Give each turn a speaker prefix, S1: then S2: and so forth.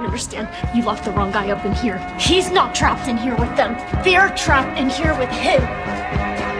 S1: don't understand. You locked the wrong guy up in here. He's not trapped in here with them. They're trapped in here with him.